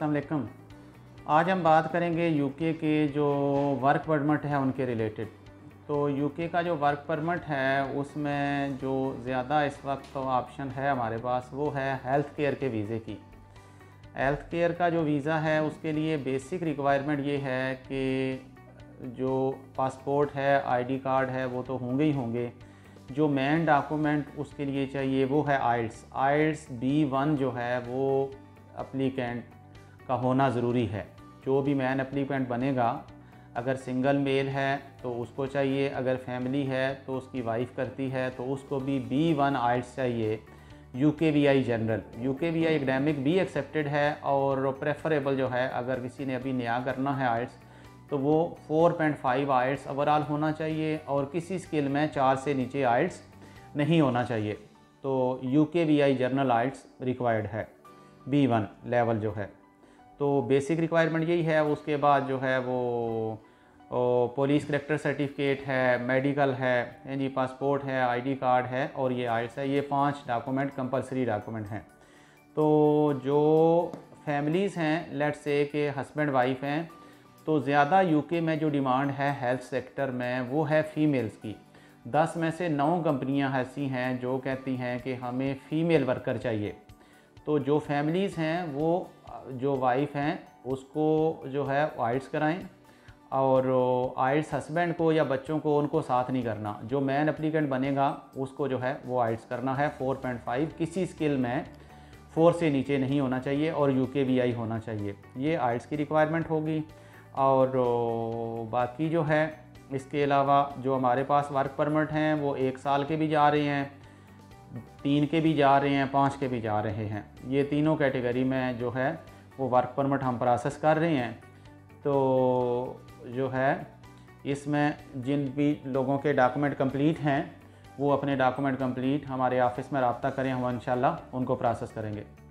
अस्सलाम वालेकुम। आज हम बात करेंगे यूके के जो वर्क परमिट है उनके रिलेटेड। तो यूके का जो वर्क परमिट है उसमें जो ज़्यादा इस वक्त तो ऑप्शन है हमारे पास वो है हेल्थ केयर के वीज़े की। हेल्थ केयर का जो वीज़ा है उसके लिए बेसिक रिक्वायरमेंट ये है कि जो पासपोर्ट है, आईडी कार्ड है वो तो होंगे ही होंगे। जो मेन डॉक्यूमेंट उसके लिए चाहिए वो है आइल्स B1 जो है वो एप्लीकेंट का होना ज़रूरी है। जो भी मैन एप्लीकेंट बनेगा, अगर सिंगल मेल है तो उसको चाहिए, अगर फैमिली है तो उसकी वाइफ करती है तो उसको भी B1 आइल्स चाहिए। UKVI जनरल, UKVI एकेडमिक भी एक्सेप्टेड है और प्रेफरेबल जो है अगर किसी ने अभी नया करना है आइल्स तो वो 4.5 आइल्स ओवरऑल होना चाहिए और किसी स्किल में 4 से नीचे आइल्स नहीं होना चाहिए। तो UKVI जनरल आइल्स रिक्वायर्ड है, B1 लेवल जो है। तो बेसिक रिक्वायरमेंट यही है। उसके बाद जो है वो पुलिस करैक्टर सर्टिफिकेट है, मेडिकल है, यानी पासपोर्ट है, आईडी कार्ड है और ये आइल्स है। ये 5 डॉक्यूमेंट कंपलसरी डॉक्यूमेंट हैं। तो जो फैमिलीज़ हैं, लेट्स से कि हस्बैंड वाइफ हैं, तो ज़्यादा यूके में जो डिमांड है हेल्थ सेक्टर में वो है फ़ीमेल्स की। 10 में से 9 कंपनियां ऐसी हैं जो कहती हैं कि हमें फ़ीमेल वर्कर चाहिए। तो जो फैमिलीज़ हैं वो जो वाइफ हैं उसको जो है आइल्स कराएं और आइल्स हस्बैंड को या बच्चों को उनको साथ नहीं करना। जो मैन एप्लीकेंट बनेगा उसको जो है वो आइल्स करना है 4.5, किसी स्किल में 4 से नीचे नहीं होना चाहिए और UKVI होना चाहिए। ये आइल्स की रिक्वायरमेंट होगी। और बाकी जो है इसके अलावा जो हमारे पास वर्क परमिट हैं वो 1 साल के भी जा रहे हैं, 3 के भी जा रहे हैं, 5 के भी जा रहे हैं। ये तीनों कैटेगरी में जो है वो वर्क परमिट हम प्रोसेस कर रहे हैं। तो जो है इसमें जिन भी लोगों के डॉक्यूमेंट कंप्लीट हैं वो अपने डॉक्यूमेंट कंप्लीट हमारे ऑफिस में रब्ता करें, हम इंशाल्लाह उनको प्रोसेस करेंगे।